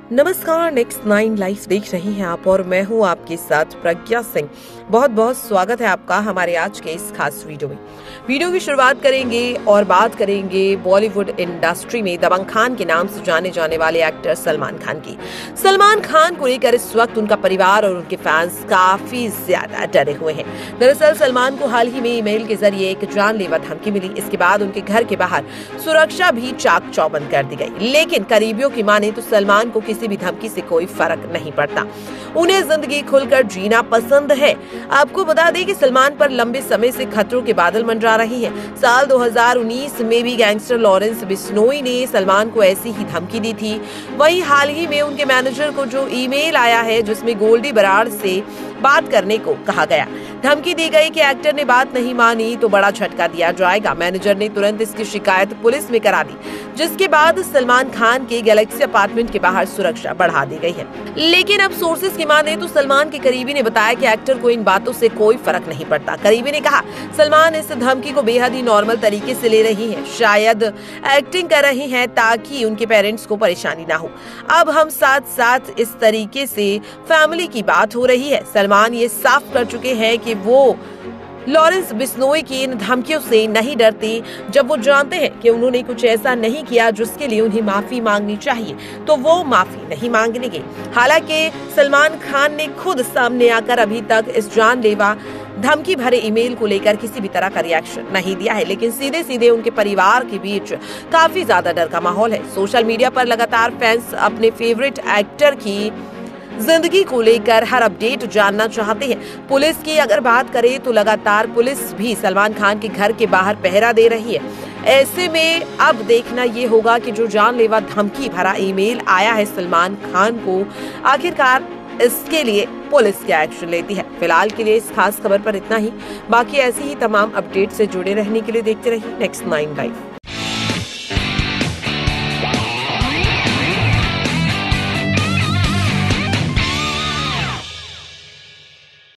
नमस्कार, next 9 life देख रही हैं आप और मैं हूं आपके साथ प्रज्ञा सिंह। बहुत बहुत स्वागत है आपका हमारे आज के इस खास वीडियो में। वीडियो की शुरुआत करेंगे और बात करेंगे बॉलीवुड इंडस्ट्री में दबंग खान के नाम से जाने जाने वाले एक्टर सलमान खान की। सलमान खान को लेकर इस वक्त उनका परिवार और उनके फैंस काफी ज्यादा डरे हुए हैं। दरअसल सलमान को हाल ही में ईमेल के जरिए एक जानलेवा धमकी मिली। इसके बाद उनके घर के बाहर सुरक्षा भी चाक चौबंद कर दी गई, लेकिन करीबियों की माने तो सलमान को किसी भी धमकी से कोई फर्क नहीं पड़ता। उन्हें जिंदगी खुलकर जीना पसंद है। आपको बता दें कि सलमान पर लंबे समय से खतरों के बादल मंडरा रही हैं। साल 2019 में भी गैंगस्टर लॉरेंस बिश्नोई ने सलमान को ऐसी ही धमकी दी थी। वहीं हाल ही में उनके मैनेजर को जो ईमेल आया है जिसमें गोल्डी बराड़ से बात करने को कहा गया, धमकी दी गई कि एक्टर ने बात नहीं मानी तो बड़ा झटका दिया जाएगा। मैनेजर ने तुरंत इसकी शिकायत पुलिस में करा दी, जिसके बाद सलमान खान के गैलेक्सी अपार्टमेंट के बाहर सुरक्षा बढ़ा दी गई है। लेकिन अब सोर्सेज की माने तो सलमान के करीबी ने बताया कि एक्टर को इन बातों से कोई फर्क नहीं पड़ता। करीबी ने कहा, सलमान इस धमकी को बेहद ही नॉर्मल तरीके से ले रही है, शायद एक्टिंग कर रही हैं ताकि उनके पेरेंट्स को परेशानी ना हो। अब हम साथ साथ इस तरीके से फैमिली की बात हो रही है। सलमान ये साफ कर चुके हैं कि वो लॉरेंस बिश्नोई की इन धमकियों से नहीं डरते। जब वो जानते हैं कि उन्होंने कुछ ऐसा नहीं किया जिसके लिए उन्हें माफी मांगनी चाहिए, तो वो माफी नहीं मांगेंगे। हालांकि सलमान खान ने खुद सामने आकर अभी तक इस जानलेवा धमकी भरे ईमेल को लेकर किसी भी तरह का रिएक्शन नहीं दिया है, लेकिन सीधे सीधे उनके परिवार के बीच काफी ज्यादा डर का माहौल है। सोशल मीडिया पर लगातार फैंस अपने फेवरेट एक्टर की जिंदगी को लेकर हर अपडेट जानना चाहते हैं। पुलिस की अगर बात करें तो लगातार पुलिस भी सलमान खान के घर के बाहर पहरा दे रही है। ऐसे में अब देखना ये होगा कि जो जानलेवा धमकी भरा ईमेल आया है सलमान खान को, आखिरकार इसके लिए पुलिस क्या एक्शन लेती है। फिलहाल के लिए इस खास खबर पर इतना ही। बाकी ऐसी ही तमाम अपडेट से जुड़े रहने के लिए देखते रहिए नेक्स्ट 9 लाइव।